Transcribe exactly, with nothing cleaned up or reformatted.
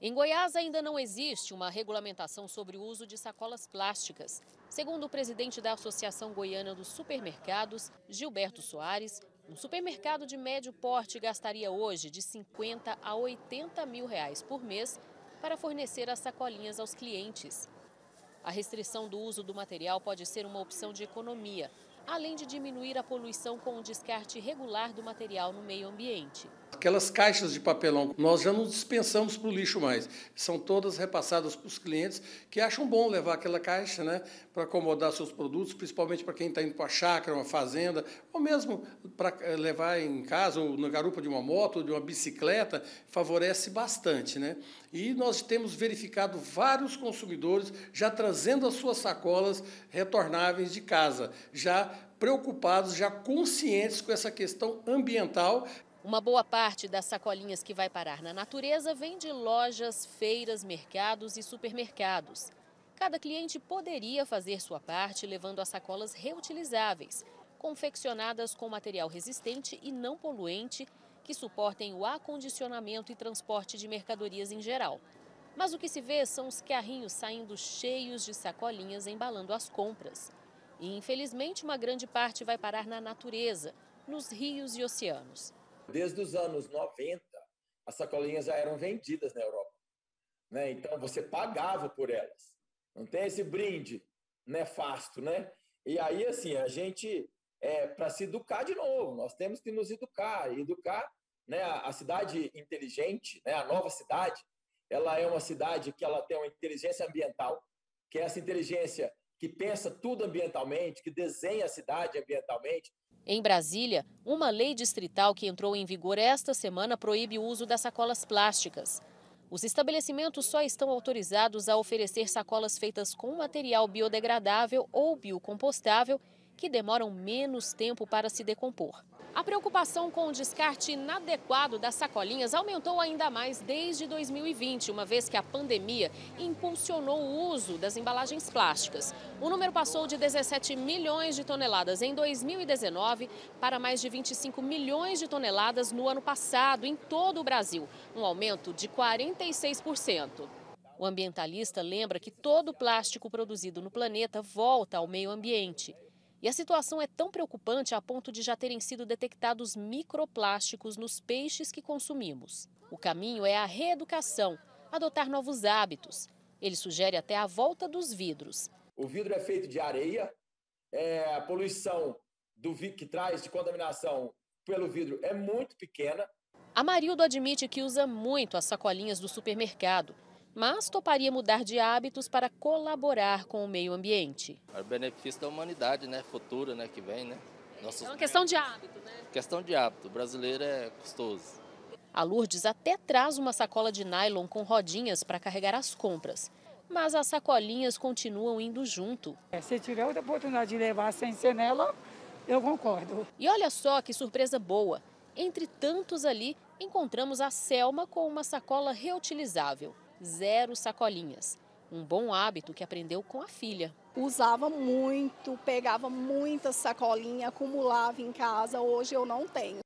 Em Goiás, ainda não existe uma regulamentação sobre o uso de sacolas plásticas. Segundo o presidente da Associação Goiana dos Supermercados, Gilberto Soares, um supermercado de médio porte gastaria hoje de cinquenta a oitenta mil reais por mês para fornecer as sacolinhas aos clientes. A restrição do uso do material pode ser uma opção de economia, além de diminuir a poluição com o descarte regular do material no meio ambiente. Aquelas caixas de papelão, nós já não dispensamos para o lixo mais. São todas repassadas para os clientes que acham bom levar aquela caixa, né, para acomodar seus produtos, principalmente para quem está indo para a chácara, uma fazenda, ou mesmo para levar em casa, ou na garupa de uma moto, ou de uma bicicleta, favorece bastante, né? E nós temos verificado vários consumidores já trazendo as suas sacolas retornáveis de casa, já preocupados, já conscientes com essa questão ambiental. Uma boa parte das sacolinhas que vai parar na natureza vem de lojas, feiras, mercados e supermercados. Cada cliente poderia fazer sua parte levando as sacolas reutilizáveis, confeccionadas com material resistente e não poluente, que suportem o acondicionamento e transporte de mercadorias em geral. Mas o que se vê são os carrinhos saindo cheios de sacolinhas embalando as compras. E, infelizmente, uma grande parte vai parar na natureza, nos rios e oceanos. Desde os anos noventa, as sacolinhas já eram vendidas na Europa, né? Então, você pagava por elas. Não tem esse brinde nefasto, né? E aí, assim, a gente, é, para se educar de novo, nós temos que nos educar. E educar, né, a, a cidade inteligente, né, a nova cidade, ela é uma cidade que ela tem uma inteligência ambiental, que é essa inteligência que pensa tudo ambientalmente, que desenha a cidade ambientalmente. Em Brasília, uma lei distrital que entrou em vigor esta semana proíbe o uso das sacolas plásticas. Os estabelecimentos só estão autorizados a oferecer sacolas feitas com material biodegradável ou biocompostável, que demoram menos tempo para se decompor. A preocupação com o descarte inadequado das sacolinhas aumentou ainda mais desde dois mil e vinte, uma vez que a pandemia impulsionou o uso das embalagens plásticas. O número passou de dezessete milhões de toneladas em dois mil e dezenove para mais de vinte e cinco milhões de toneladas no ano passado, em todo o Brasil, um aumento de quarenta e seis por cento. O ambientalista lembra que todo o plástico produzido no planeta volta ao meio ambiente. E a situação é tão preocupante a ponto de já terem sido detectados microplásticos nos peixes que consumimos. O caminho é a reeducação, adotar novos hábitos. Ele sugere até a volta dos vidros. O vidro é feito de areia, é, a poluição do vidro que traz de contaminação pelo vidro é muito pequena. A Marildo admite que usa muito as sacolinhas do supermercado, mas toparia mudar de hábitos para colaborar com o meio ambiente. É o benefício da humanidade, né, futura, né, que vem, né? Nossos... É uma questão de hábito, né? Questão de hábito. O brasileiro é custoso. A Lourdes até traz uma sacola de nylon com rodinhas para carregar as compras, mas as sacolinhas continuam indo junto. É, se tiver outra oportunidade de levar sem ser nela, eu concordo. E olha só que surpresa boa. Entre tantos ali, encontramos a Selma com uma sacola reutilizável. Zero sacolinhas. Um bom hábito que aprendeu com a filha. Usava muito, pegava muita sacolinha, acumulava em casa. Hoje eu não tenho.